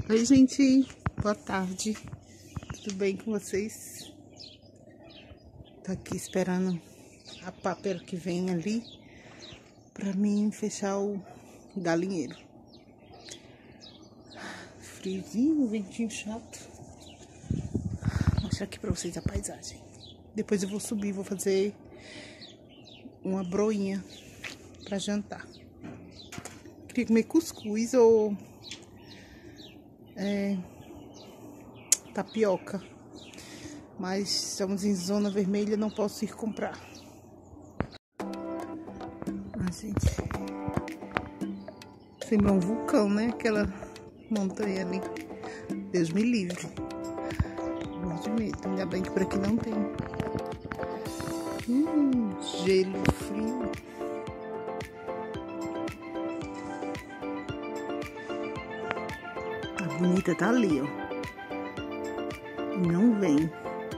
Oi, gente, boa tarde, tudo bem com vocês? Tô aqui esperando a pápera que vem ali pra mim fechar o galinheiro. Friozinho, ventinho chato. Vou mostrar aqui pra vocês a paisagem. Depois eu vou subir, vou fazer uma broinha pra jantar. Queria comer cuscuz ou tapioca, mas estamos em zona vermelha, não posso ir comprar. Gente, lembra um vulcão, né? Aquela montanha ali. Deus me livre. Morro de medo. Ainda bem que por aqui não tem. Gelo frio. A bonita tá ali, ó. Não vem.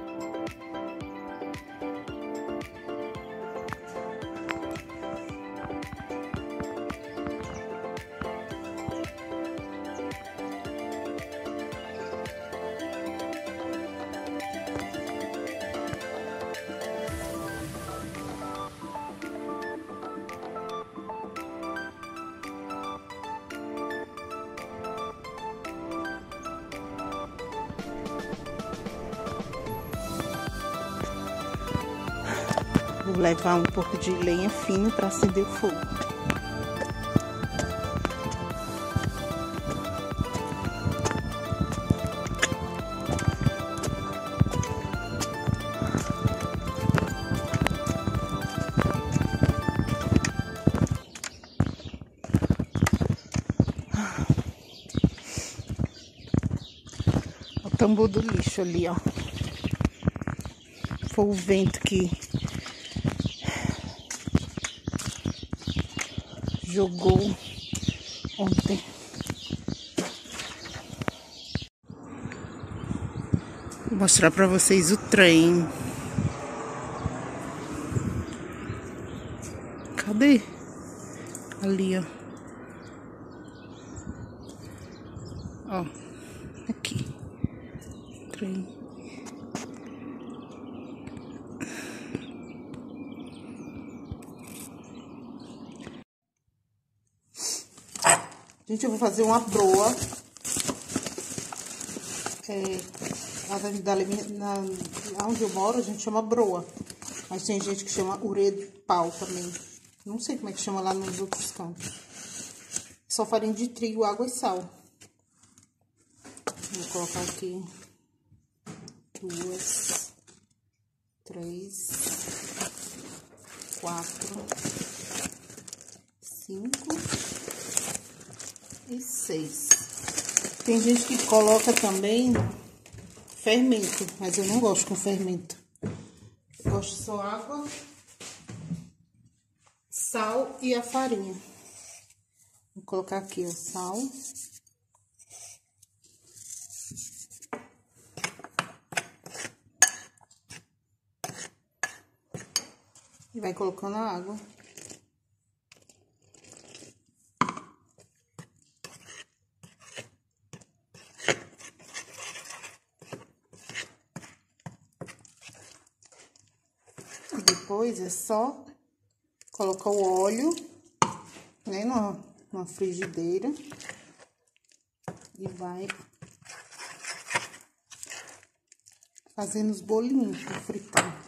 Vou levar um pouco de lenha fina para acender o fogo. O tambor do lixo ali, ó. Foi o vento que jogou ontem. Vou mostrar pra vocês o trem. Cadê? Ali, ó. Ó, aqui. Trem. Gente, eu vou fazer uma broa. Lá onde eu moro, a gente chama broa. Mas tem gente que chama urê de pau também. Não sei como é que chama lá nos outros cantos. Só farinha de trigo, água e sal. Vou colocar aqui 2, 3, 4, 5 e 6. Tem gente que coloca também fermento, mas eu não gosto com fermento. Eu gosto só água, sal e a farinha. Vou colocar aqui o sal. E vai colocando a água. E depois é só colocar o óleo, né, numa frigideira. E vai fazendo os bolinhos para fritar.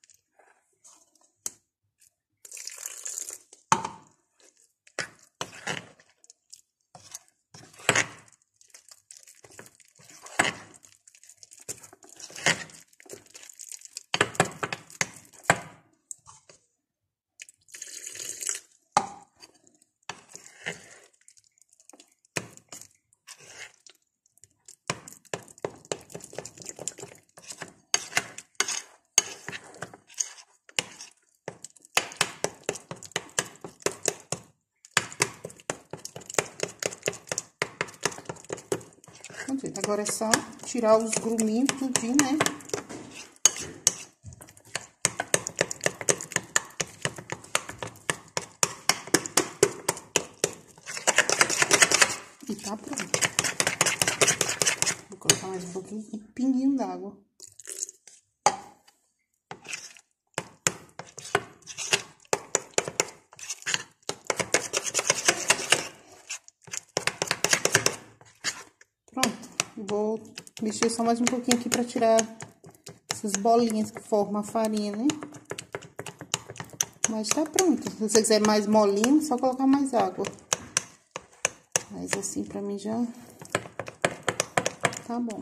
Agora é só tirar os gruminhos tudinho, né? E tá pronto. um pinguinho d'água. Pronto, vou mexer só mais um pouquinho aqui pra tirar essas bolinhas que formam a farinha, né? Mas tá pronto. Se você quiser mais molinho, é só colocar mais água. Mas assim, pra mim já tá bom.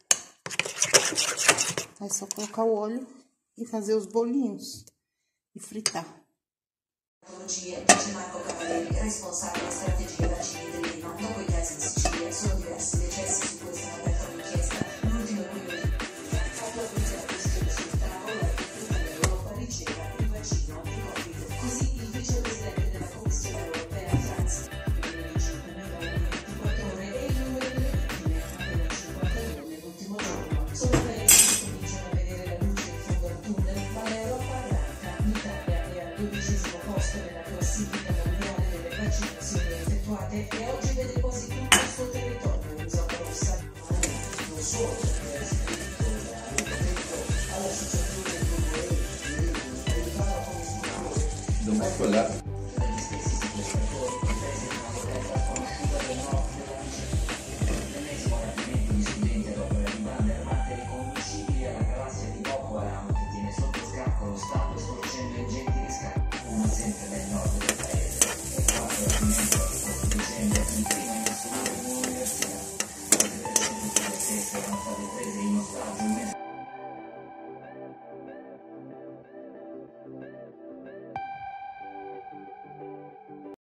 Aí é só colocar o óleo e fazer os bolinhos e fritar. Todo dia, Marco Cavalieri, responsabile della strategia vaccini dell'INO, dopo i casi di Sicilia, sono diversi decessi su cui sono aperta un'inchiesta. L'ultimo periodo, la polizia ha deciso sul tavolo e tutta l'Europa riceva il vaccino di Covid. Così il vicepresidente della Commissione Europea, Franz, 25 milioni in 24 ore e il numero delle vittime, appena 50 nell'ultimo giorno. Sono paesi che cominciano a vedere la luce in fondo al tunnel, ma l'Europa arranca. L'Italia è al 12° posto nella classifica mondiale delle vaccinazioni effettuate e oggi vede quasi tutto il suo territorio in zona rossa. Non solo perché è iscritto all'associazione dei arrivava come istruttore. Domani quella